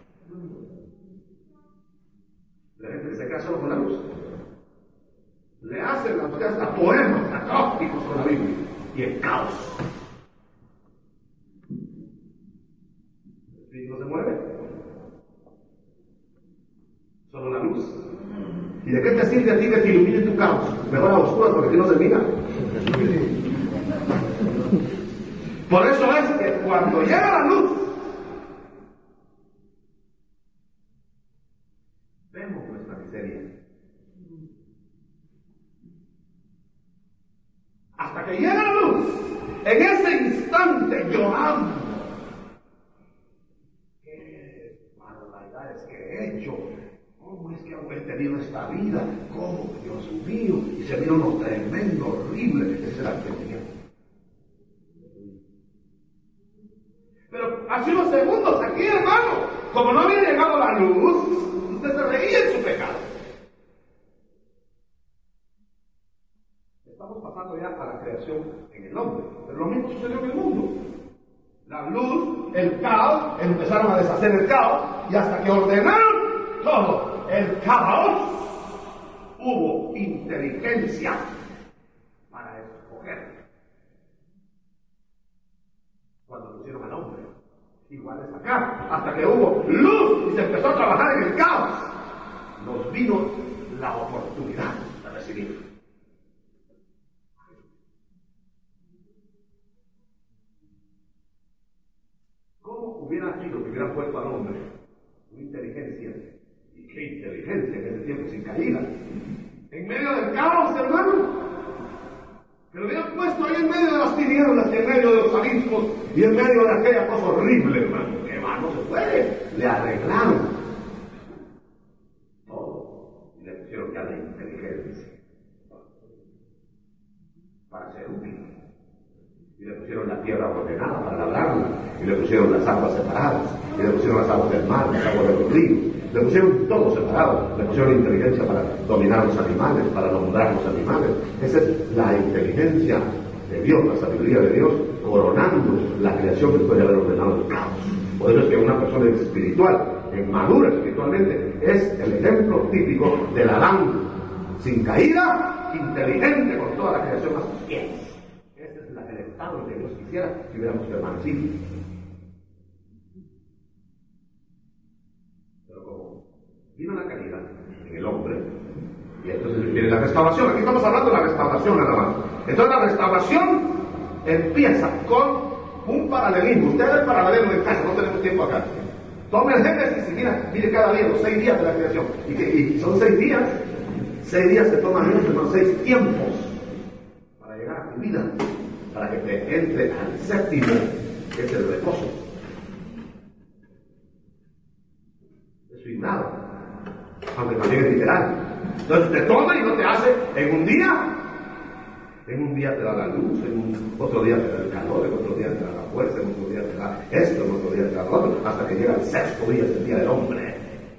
La gente que se queda solo con la luz le hacen a ustedes hasta poemas acrósticos con la Biblia y el caos. El espíritu no se mueve, solo la luz. ¿Y de qué te sirve a ti que te ilumine tu caos? Mejor a oscuras porque aquí no se mira. Por eso es que cuando llega la luz, vemos nuestra miseria. Hasta que llega la luz, en ese instante llorando. ¡Qué barbaridades que he hecho! ¿Cómo es que he tenido esta vida? ¿Cómo? Dios mío. Y se vio uno tremendo, horrible. Ese era el sentimiento. Pero hace unos segundos aquí, hermano, como no había llegado la luz, usted se reía en su pecado. Estamos pasando ya a la creación en el hombre. Pero lo mismo sucedió en el mundo. La luz, el caos, empezaron a deshacer el caos y hasta que ordenaron todo el caos, hubo inteligencia para escoger. Cuando pusieron al hombre, igual es acá, hasta que hubo luz y se empezó a trabajar en el caos, nos vino la oportunidad de recibir. ¿Cómo hubiera sido que hubieran puesto al hombre una inteligencia? Y qué inteligencia en ese tiempo sin caída. En medio del caos, hermano. Que lo hubieran puesto ahí en medio de las tinieblas y en medio de los abismos y en medio de aquella cosa horrible, hermano. Que va, no se puede. Le arreglaron todo y le pusieron ya la inteligencia. ser útil. Y le pusieron la tierra ordenada para labrarla, y le pusieron las aguas separadas, y le pusieron las aguas del mar, las aguas de los ríos, le pusieron todo separado, le pusieron inteligencia para dominar los animales, para nombrar los animales. Esa es la inteligencia de Dios, la sabiduría de Dios, coronando la creación después de haber ordenado el caos. Por eso es que una persona espiritual, madura espiritualmente, es el ejemplo típico del Adán sin caída, inteligente con toda la creación a sus pies. Ese es la, el estado que Dios quisiera que hubiéramos permanecido. Pero como vino la caída en el hombre, y entonces viene la restauración. Aquí estamos hablando de la restauración nada más. Entonces la restauración empieza con un paralelismo. Ustedes ven paralelo en casa, no tenemos tiempo acá. Tome el Génesis y mira, mire cada día los seis días de la creación. Y, que, y son seis días, seis días que toman mucho, son seis tiempos para llegar a tu vida, para que te entre al séptimo, que es el reposo. Es figurado, aunque también es literal. Entonces te toma y no te hace en un día. En un día te da la luz, en un, otro día te da el calor, en otro día te da la fuerza, en otro día te da esto, en otro día te da lo otro, hasta que llega el sexto día, es el día del hombre.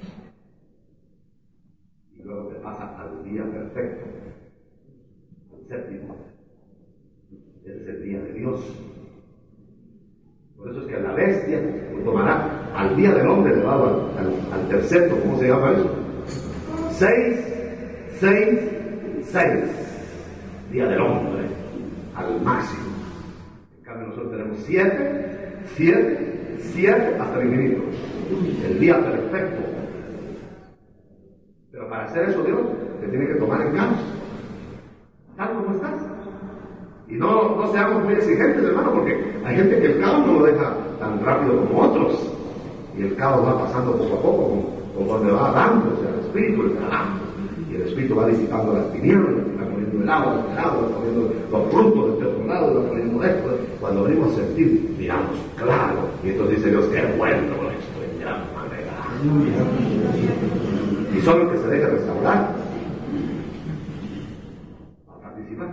Y luego te pasa al día perfecto, al séptimo. Ese es el día de Dios. Por eso es que la bestia tomará al día del hombre elevado al, al, al tercero, ¿cómo se llama eso? Seis, seis, seis. Día del hombre, al máximo. En cambio nosotros tenemos siete, siete, siete hasta el infinito. El día perfecto. Pero para hacer eso Dios te tiene que tomar en caos, tal como estás. Y no, no seamos muy exigentes, hermano, porque hay gente que el caos no lo deja tan rápido como otros. Y el caos va pasando poco a poco, conforme va dándose al espíritu, el trabajo. Y el espíritu va disipando las tinieblas, va poniendo el agua, el agua, va poniendo los frutos de otro lado, va poniendo esto. Cuando venimos a sentir, miramos claro. Y entonces dice Dios, qué bueno esto, en gran manera. Y solo el que se deja restaurar va a participar.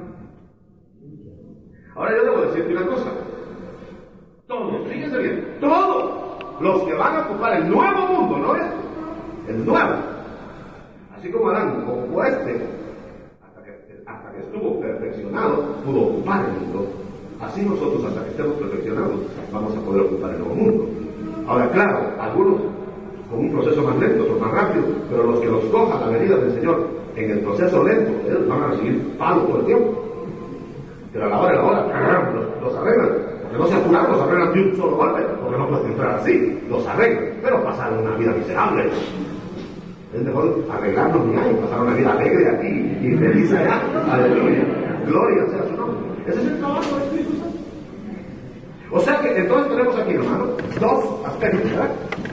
Ahora yo debo decirte una cosa. Todos, fíjense bien, todos los que van a ocupar el nuevo mundo, no esto, el nuevo. Así como Adán ocupó este, hasta que, hasta que estuvo perfeccionado, pudo ocupar el mundo. Así nosotros, hasta que estemos perfeccionados, vamos a poder ocupar el nuevo mundo. Ahora, claro, algunos con un proceso más lento, otros más rápido, pero los que los cojan la medida del Señor en el proceso lento, ellos van a recibir palo todo el tiempo. Pero a la hora de la hora, los, los arreglan. Porque no se apuraron, los arreglan de un solo golpe, porque no pueden entrar así, los arreglan, pero pasaron una vida miserable. Es mejor arreglarnos ya y pasar una vida alegre aquí y feliz allá. Aleluya. Gloria sea su nombre. Ese es el trabajo del Espíritu Santo. O sea que entonces tenemos aquí, hermano, dos aspectos, ¿verdad?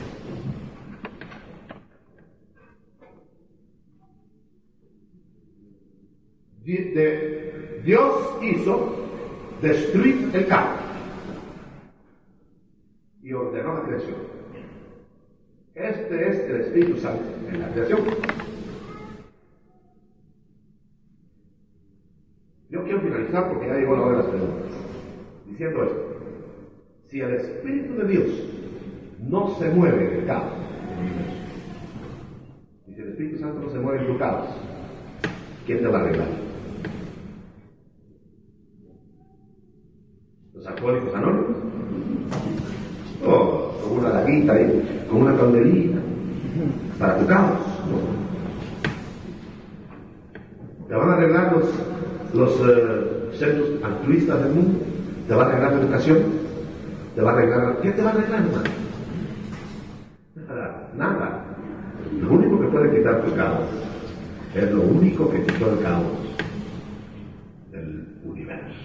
De, de, Dios hizo destruir el caos y ordenó la creación. Este es el Espíritu Santo en la creación. Yo quiero finalizar porque ya llegó la hora de las preguntas, diciendo esto. Si el Espíritu de Dios no se mueve en el caos, y si el Espíritu Santo no se mueve en tu caos, ¿quién te va a arreglar? ¿Los alcohólicos anónimos? Oh, con una laguita ahí, con una candelita, para tu caos. ¿Te van a arreglar los, los uh, centros altruistas del mundo? ¿Te va a arreglar la educación? ¿Te va a arreglar? ¿Qué te va a arreglar, hermano? Nada, nada. Lo único que puede quitar tu caos es lo único que quitó el caos del universo.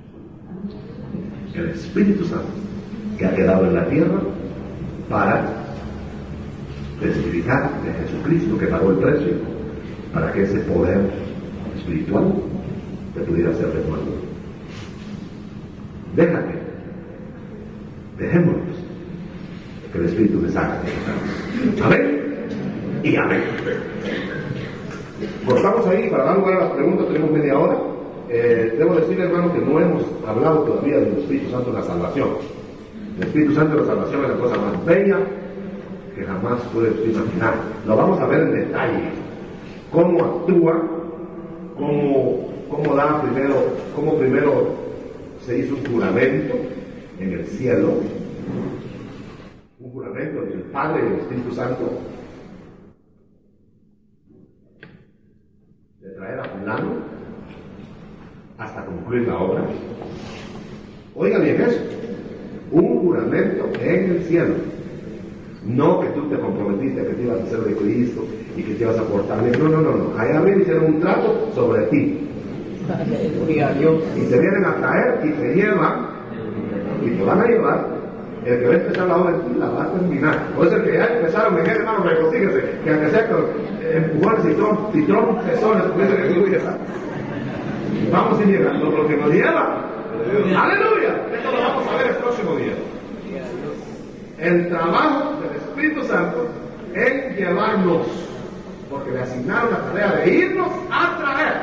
El Espíritu Santo que ha quedado en la tierra para testificar de Jesucristo que pagó el precio para que ese poder espiritual te pudiera ser renuevo. Déjate, dejémonos que el Espíritu les haga. Amén y amén. Cortamos ahí para dar lugar a las preguntas, tenemos media hora. eh, debo decirle, hermano, que no hemos hablado todavía del Espíritu Santo en la salvación. El Espíritu Santo en la salvación es la cosa más bella que jamás puede usted imaginar. Lo vamos a ver en detalle. Cómo actúa, cómo, cómo da primero, cómo primero se hizo un juramento en el cielo, un juramento entre el Padre y el Espíritu Santo, de traer a fulano hasta concluir la obra. Oiga bien eso, un juramento en el cielo. No que tú te comprometiste que te ibas a hacer de Cristo y que te ibas a portar bien. No, no, no, no. Allá arriba hicieron un trato sobre ti. Aleluya, Dios. Y te vienen a traer y te llevan y te van a llevar. El que va a empezar la obra en ti la va a terminar. O es el que ya empezaron en él, hermano, recosíguese, que aunque sea con empujones y trom- y trompezones, como dice Jesús, vamos a ir llegando por lo que nos lleva. Aleluya. Esto lo vamos a ver el próximo día. El trabajo del Espíritu Santo en llevarnos, porque le asignaron la tarea de irnos a traer.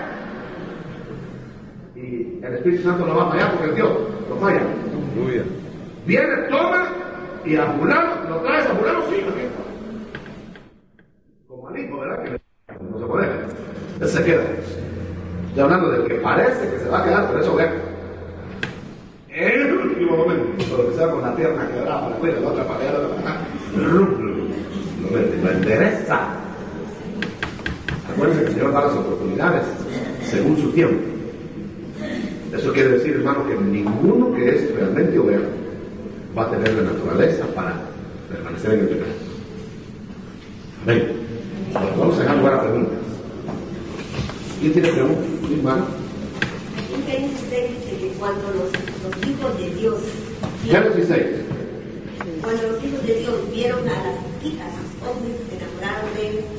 Y el Espíritu Santo no va a fallar porque es Dios, no falla. Aleluya. Viene, toma y a fulano, lo traes a fulano, sí, aquí está. Como al hijo, ¿verdad? Que no se puede. Él se queda. Estoy hablando del que parece que se va a quedar, pero eso ve. En el último momento, por lo que sea con la pierna quebrada para afuera, la otra para allá, la otra para acá, lo mete, lo endereza. Acuérdense que el Señor da las oportunidades según su tiempo. Eso quiere decir, hermano, que ninguno que es realmente oveja va a tener la naturaleza para permanecer en el pecado. Amén. Bueno, vamos a dejar lugar a preguntas. ¿Quién tiene preguntas? ¿Sí, hermano? En Génesis seis dice que cuando los, los hijos de Dios Génesis seis. cuando los hijos de Dios vieron a las hijas, los hombres se enamoraron de él.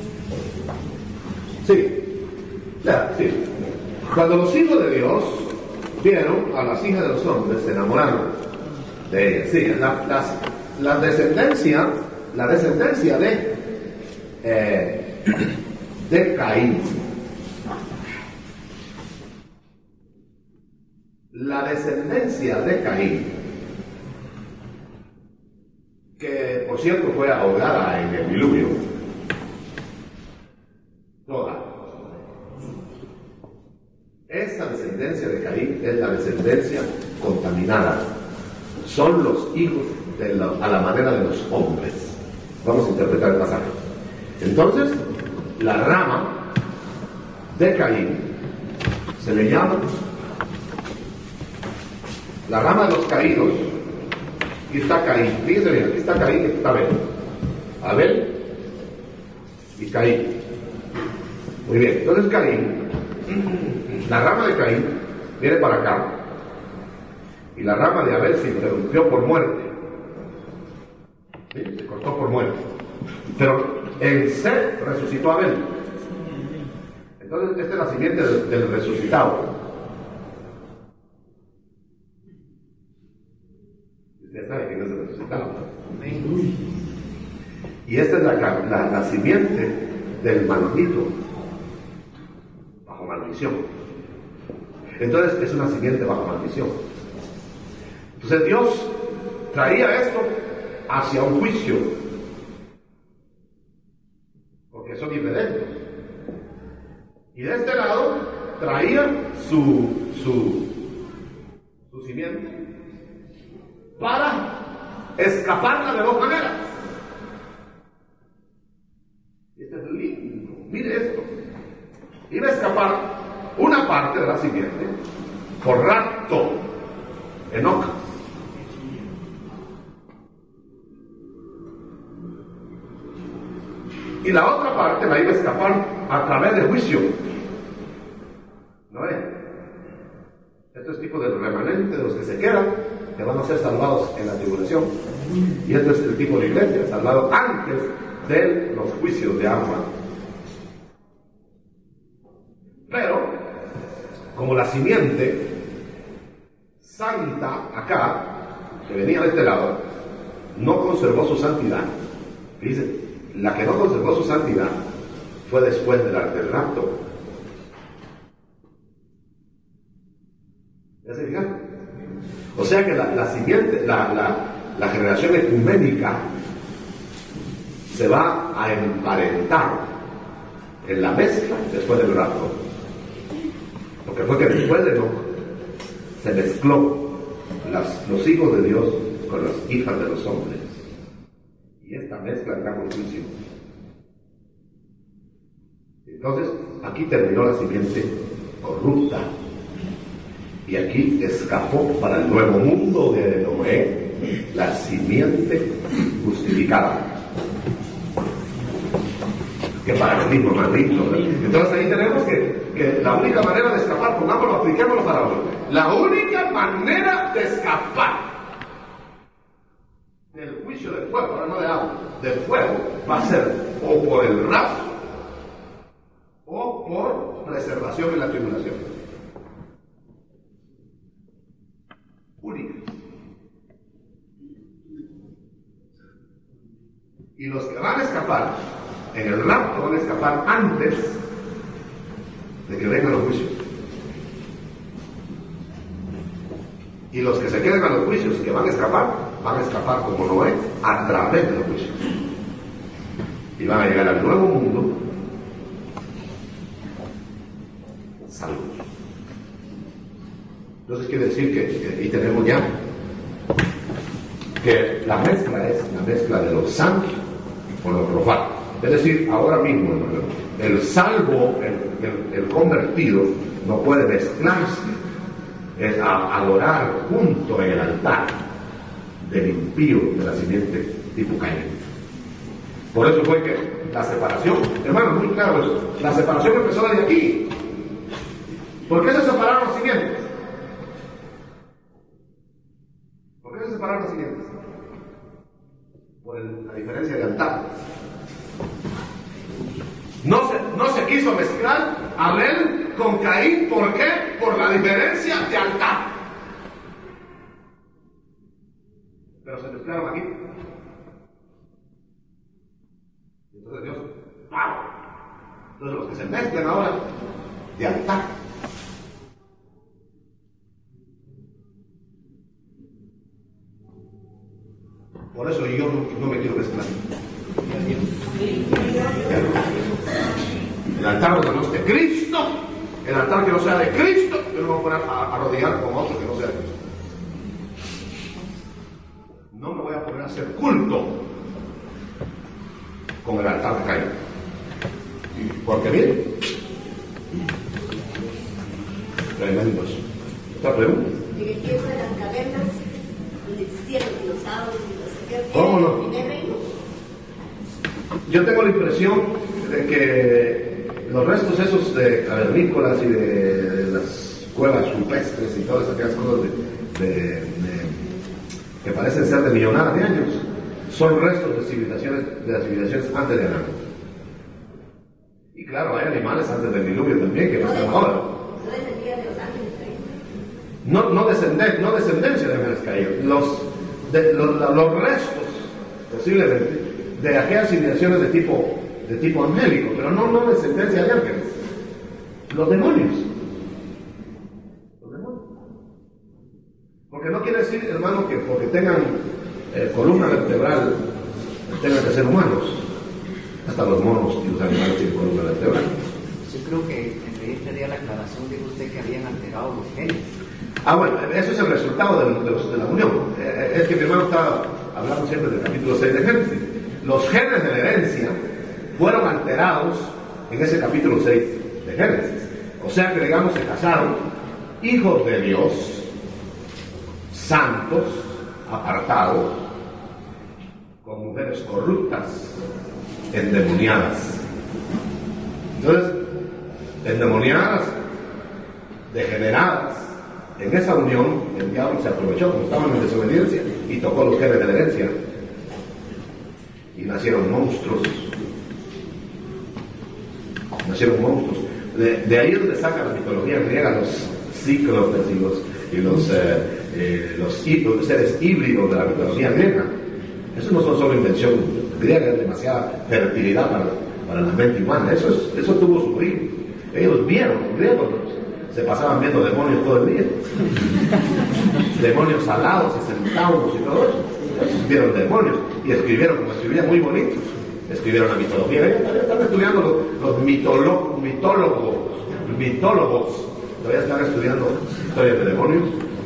Sí. Ya, sí. Cuando los hijos de Dios vieron a las hijas de los hombres, se enamoraron de ellas. Sí, la, las, la descendencia, la descendencia de, eh, de Caín. La descendencia de Caín, que por cierto fue ahogada en el diluvio, toda. Esa descendencia de Caín es la descendencia contaminada. Son los hijos de la, a la manera de los hombres. Vamos a interpretar el pasaje. Entonces, la rama de Caín se le llama la rama de los caídos. Aquí está Caín. Fíjense bien, aquí está Caín y aquí está Abel. Abel y Caín. Muy bien, entonces Caín, la rama de Caín viene para acá. Y la rama de Abel se interrumpió por muerte. ¿Sí? Se cortó por muerte. Pero en Set resucitó a Abel. Entonces, este es la simiente del, del resucitado. Usted sabe quién es el resucitado. Y esta es la, la, la simiente del manojito bajo maldición. Entonces, es una simiente bajo maldición. Entonces Dios traía esto hacia un juicio, porque son irredentos. Y de este lado traía su, su, su simiente para escaparla de dos maneras. Y este es lindo, mire esto. Iba a escapar una parte de la simiente por rapto, Enoc. Y la otra parte la iba a escapar a través de juicio. ¿No es? Esto es tipo del remanente de los que se quedan, que van a ser salvados en la tribulación. Y este es el tipo de iglesia, salvado antes de los juicios de agua. Pero, como la simiente santa acá, que venía de este lado, no conservó su santidad. Dice, la que no conservó su santidad fue después del, del rapto. O sea que la, la siguiente, la, la, la generación ecuménica se va a emparentar en la mezcla después del rapto. Porque fue que después de Enoch se mezcló las, los hijos de Dios con las hijas de los hombres. Y esta mezcla trajo juicio. Entonces, aquí terminó la simiente corrupta. Y aquí escapó para el nuevo mundo de Noé la simiente justificada. Que paradigma más lindo, ¿verdad? Entonces ahí tenemos que, que la única manera de escapar, pongámoslo, apliquémoslo para hoy. La única manera de escapar del juicio del fuego, ahora no de agua, del fuego, va a ser o por el rapto o por preservación en la tribulación. Única. Y los que van a escapar en el rapto van a escapar antes de que vengan los juicios. Y los que se queden a los juicios que van a escapar, van a escapar como Noé a través de los juicios. Y van a llegar al nuevo mundo salvos. Entonces quiere decir que, que ahí tenemos ya que la mezcla es la mezcla de los santos con los profanos. Es decir, ahora mismo, hermano, el salvo, el, el, el convertido, no puede mezclarse, es a adorar junto en el altar del impío de la simiente tipo Caín. Por eso fue que la separación, hermano, muy claro eso, la separación empezó desde aquí. ¿Por qué se separaron los simientes? ¿Por qué se separaron los simientes? Por el, la diferencia de altar. No se, no se quiso mezclar Abel con Caín. ¿Por qué? Por la diferencia de altar. Pero se mezclaron aquí. Y entonces Dios, ¡wow! Entonces los que se mezclan ahora de altar. Por eso yo no, no me quiero mezclar. El altar que no es de Cristo, el altar que no sea de Cristo, yo no me voy a poner a, a rodear con otro que no sea de Cristo. No me voy a poner a hacer culto con el altar de Caín. Porque bien, tremendos. ¿Otra pregunta? En el tiempo de las cavernas, donde existían los dinosaurios y los ejércitos, ¿Cómo no? el primer reino. Yo tengo la impresión de que los restos esos de cavernícolas y de, de las cuevas rupestres y todas aquellas cosas de, de, de, que parecen ser de millonadas de años, son restos de civilizaciones, de las civilizaciones antes de Adán. Y claro, hay animales antes del diluvio también que no están ahora. No descendían de los ángeles caídos. No, no, descenden, no descendencia de ángeles caídos, los, de, los, los restos, posiblemente, de aquellas civilizaciones de tipo, de tipo angélico, pero no, no descendencia de ángeles. Los demonios. Los demonios. Porque no quiere decir, hermano, que porque tengan eh, columna vertebral tengan que ser humanos. Hasta los monos y los animales tienen columna vertebral. Yo creo que en realidad tenía la aclaración de usted que habían alterado los genes. Ah, bueno, eso es el resultado de, de, los, de la unión. Eh, es que mi hermano estaba hablando siempre del capítulo seis de Génesis. Los genes de la herencia fueron alterados en ese capítulo seis de Génesis. O sea que, digamos, se casaron hijos de Dios, santos, apartados, con mujeres corruptas, endemoniadas. Entonces, endemoniadas, degeneradas, en esa unión el diablo se aprovechó, como estaban en desobediencia, y tocó los genes de la herencia. Y nacieron monstruos. Nacieron monstruos. De, de ahí es donde saca la mitología griega los cíclopes y los, y los, eh, eh, los, los seres híbridos de la mitología griega. Eso no son solo invención griega, es demasiada fertilidad para, para la mente humana. Eso, es, eso tuvo su origen. Ellos vieron, los griegos se pasaban viendo demonios todo el día. Demonios alados y centauros y todo eso. Vieron demonios y escribieron, como escribían muy bonito, escribieron la mitología. Están estudiando los, los mitolo, mitólogos, mitólogos, todavía están estudiando historias de demonios.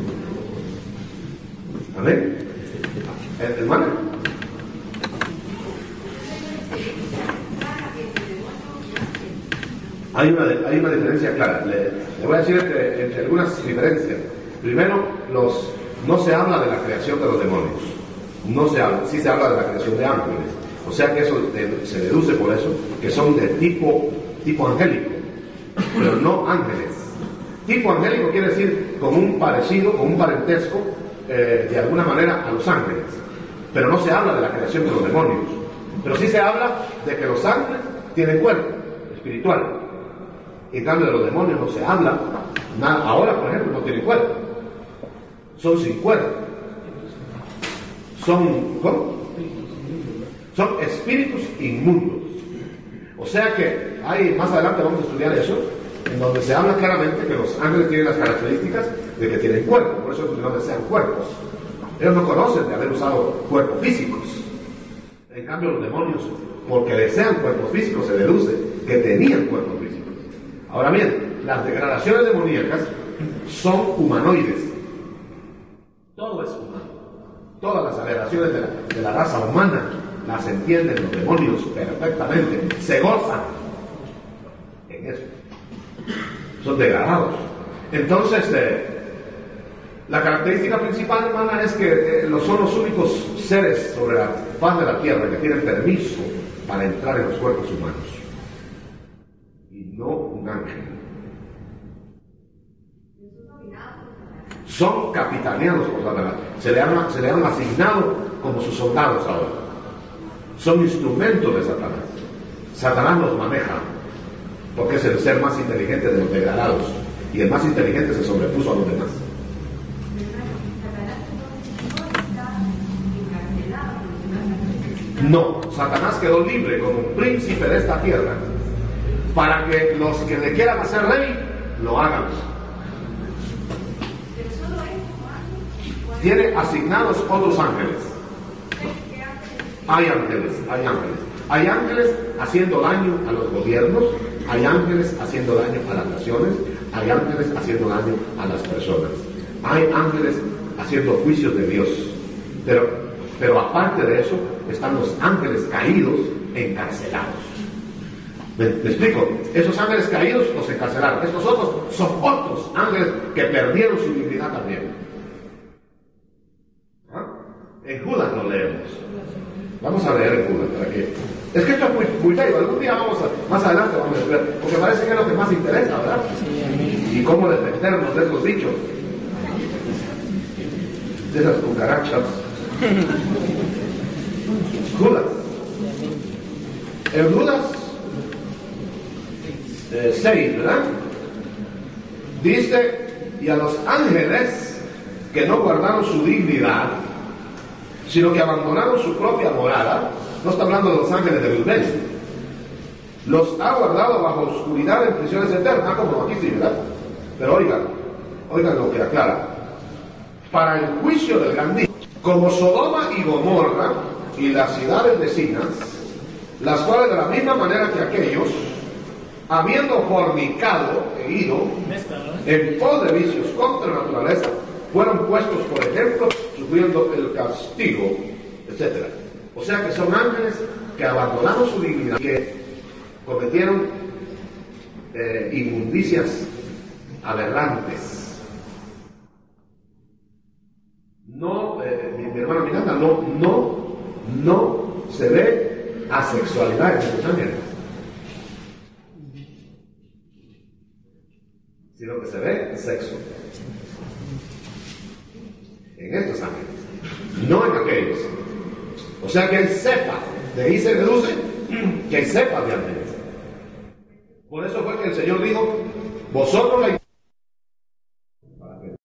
Amén. Hermana. Hay una, hay una diferencia clara. Le, le voy a decir entre, entre algunas diferencias. Primero, los, no se habla de la creación de los demonios. No se habla, sí se habla de la creación de ángeles. O sea que eso de, se deduce por eso que son de tipo, tipo angélico, pero no ángeles. Tipo angélico quiere decir con un parecido, con un parentesco, eh, de alguna manera a los ángeles. Pero no se habla de la creación de los demonios. Pero sí se habla de que los ángeles tienen cuerpo espiritual. En cambio de los demonios no se habla nada. Ahora, por ejemplo, no tienen cuerpo. Son sin cuerpo. Son, ¿cómo? Son espíritus inmundos. O sea que hay, más adelante vamos a estudiar eso, en donde se habla claramente que los ángeles tienen las características de que tienen cuerpo. Por eso no desean cuerpos. Ellos no conocen de haber usado cuerpos físicos. En cambio los demonios, porque desean cuerpos físicos, se deduce que tenían cuerpos físicos. Ahora bien, las degradaciones demoníacas son humanoides. Todo es humano. Todas las aberraciones de la, de la raza humana las entienden los demonios perfectamente. Se gozan en eso. Son degradados. Entonces, eh, la característica principal, hermana, es que eh, los, son los únicos seres sobre la faz de la tierra que tienen permiso para entrar en los cuerpos humanos. Y no un ángel. Son capitaneados por Satanás. Se le, han, se le han asignado como sus soldados ahora. Son instrumentos de Satanás. Satanás los maneja, porque es el ser más inteligente de los degradados. Y el más inteligente se sobrepuso a los demás. No, Satanás quedó libre como príncipe de esta tierra para que los que le quieran hacer rey lo hagan. Tiene asignados otros ángeles. Hay ángeles, hay ángeles. Hay ángeles haciendo daño a los gobiernos, hay ángeles haciendo daño a las naciones, hay ángeles haciendo daño a las personas. Hay ángeles haciendo juicios de Dios. Pero, pero aparte de eso, están los ángeles caídos encarcelados. ¿Me, me explico? Esos ángeles caídos los encarcelaron. Estos otros son otros ángeles que perdieron su dignidad también. ¿Ah? En Judas lo leemos. Vamos a leer en Judas para que... Es que esto es muy, muy bello. Algún día vamos a... Más adelante vamos a ver. Porque parece que es lo que más interesa, ¿verdad? Y cómo defendernos de esos bichos. De esas cucarachas. Judas. En Judas eh, seis, ¿verdad? Dice, y a los ángeles que no guardaron su dignidad, sino que abandonaron su propia morada, no está hablando de los ángeles de Luzbel, los ha guardado bajo oscuridad en prisiones eternas, como aquí sí, ¿verdad? Pero oigan, oigan lo que aclara, para el juicio del gran día, como Sodoma y Gomorra y las ciudades vecinas, las cuales de la misma manera que aquellos, habiendo fornicado e ido en pos de vicios contra la naturaleza, fueron puestos por ejemplo, sufriendo el castigo, etcétera. O sea que son ángeles que abandonaron su dignidad, que cometieron eh, inmundicias aberrantes. No, eh, mi, mi hermana Miranda, no, no, no se ve asexualidad en estos ángeles, sino que se ve sexo en estos ángeles, no en aquellos. O sea que hay cepas, de ahí se deduce que hay cepas de ángeles. Por eso fue que el Señor dijo, vosotros la